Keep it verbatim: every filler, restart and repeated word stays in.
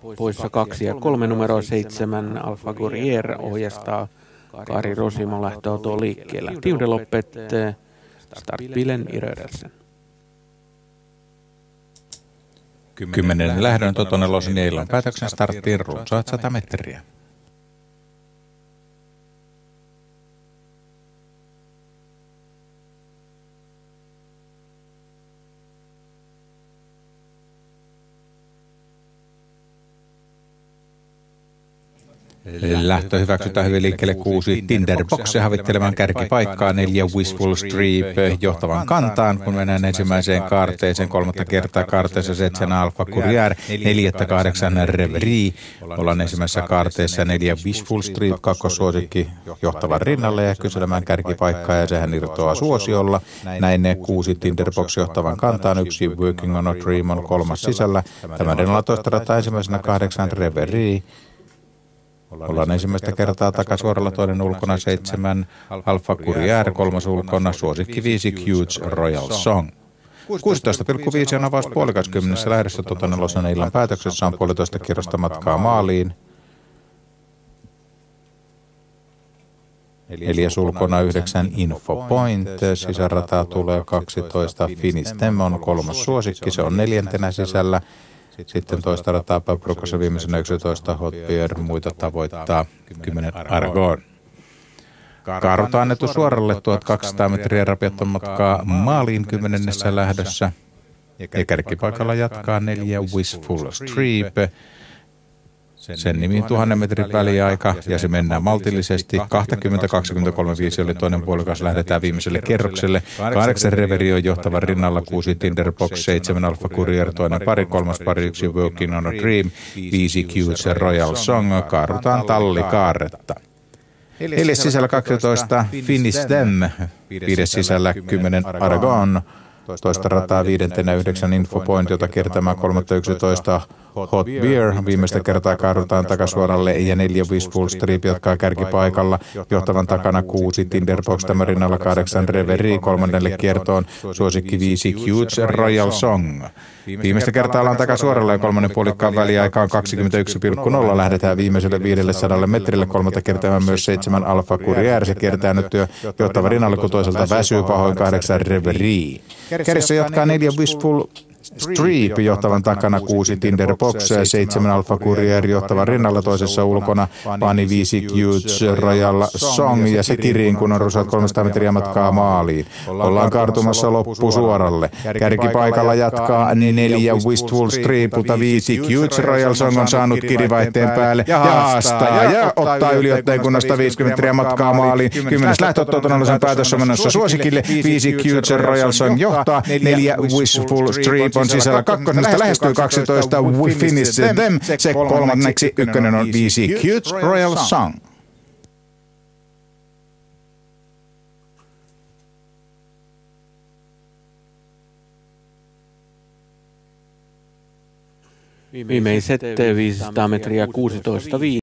Poissa kaksi ja kolme numero seitsemän Alfa Courier ohjastaa Kari Rosimo lähtöautoa liikkeellä. Tiudeloppet startbilen i rörelsen. Kymmenen lähdön Totonelosen ja illan päätöksen starttiin runsaat sata metriä. Lähtö hyväksytään hyvin liikkeelle kuusi Tinderbox havittelemaan kärkipaikkaa, neljä Wishful Streep johtavan kantaan, kun mennään ensimmäiseen kaarteeseen, kolmatta kertaa kaarteessa seitsemän Alfa Courier, neljättä kahdeksan Reverie, ollaan ensimmäisessä kaarteessa neljä Wishful Streep, kakkossuosikki johtavan rinnalle ja kyselemään kärkipaikkaa ja sehän irtoaa suosiolla. Näin ne kuusi Tinderbox johtavan kantaan, yksi Working on a Dream on kolmas sisällä, tämän rinnalla toista rataa ensimmäisenä kahdeksan Reverie. Ollaan ensimmäistä kertaa takasuoralla, toinen ulkona seitsemän Alfa Courier, kolmas ulkona suosikki viisi Cute Royal Song. kuusitoista pilkku viisi on avaus puolikas kymmenessä lähdössä Totonelosen illan päätöksessä on puolitoista kierrosta matkaa maaliin. Neljäs ulkona yhdeksän Info Point, sisärataa tulee kaksitoista Finistem on kolmas suosikki, se on neljäntenä sisällä. Sitten toista rataa Pabrokossa viimeisenä yksitoista Hot Beer, muita tavoittaa kymmenen Argon. Kaarut on annettu suoralle tuhatkaksisataa metriä rapiatton matkaa maaliin kymmenennessä lähdössä. Ja kärkipaikalla jatkaa neljä Wishful Streep. Sen nimi tuhannen metrin väliaika ja se mennään maltillisesti. kaksikymmentä kaksikymmentäkolme viisi oli toinen puolikas, lähdetään viimeiselle kerrokselle. kahdeksan Reverie on johtavan rinnalla, kuusi Tinderbox, seitsemän Alfa Courier, toinen pari, kolmas pari, yksi Working on a Dream, viisi Cute Royal Song, kaarutaan tallikaaretta. Neljäs sisällä kaksitoista Finistem, viides sisällä kymmenen Aragon. Toista rataa viidentenä yhdeksän Info Point, jota kiertämään kolmatta yksitoista Hot Beer. Viimeistä kertaa kaarutaan takasuoralle ja neljä Wishful Streep jatkaa kärkipaikalla. Johtavan takana kuusi Tinderbox, tämän rinnalla kahdeksan Reverie, kolmannelle kiertoon suosikki viisi Cute Royal Song. Viimeistä kertaa ollaan takasuoralla ja kolmannen puolikkaan väliaika on kaksikymmentäyksi pilkku nolla. Lähdetään viimeiselle viidellesadalla metrille, kolmatta kertaa myös seitsemän Alfa Courier. Se kiertää nyt johtava rinnalle, kun toiselta väsyy pahoin kahdeksan Reverie. Kärjessä jatkaa neljä Wishful Streep johtavan takana kuusi Tinderbox, seitsemän Alfa Courier johtavan rinnalla, toisessa ulkona Pani viisi Cute Royal Song ja se kiriin, kun on runsat kolmesataa metriä matkaa maaliin. Ollaan kaartumassa loppusuoralle. Kärkipaikalla jatkaa neljä Wishful Streepulta, viisi Cute Royal Song on saanut kirivaihteen päälle ja haastaa ja ottaa yliotteen kunnasta viisikymmentä metriä matkaa maaliin. Kymmenes lähtö Totonelosen päätössä menossa suosikille, viisi Cute Royal Song johtaa, neljä Wishful Streep on sisällä kakkosesta, lähestyy kaksitoista We Finish Them, se kolmanneksi, ykkönen on viisi Cute Royal Song. Viimeiset viisisataa metriä kuusitoista viisi.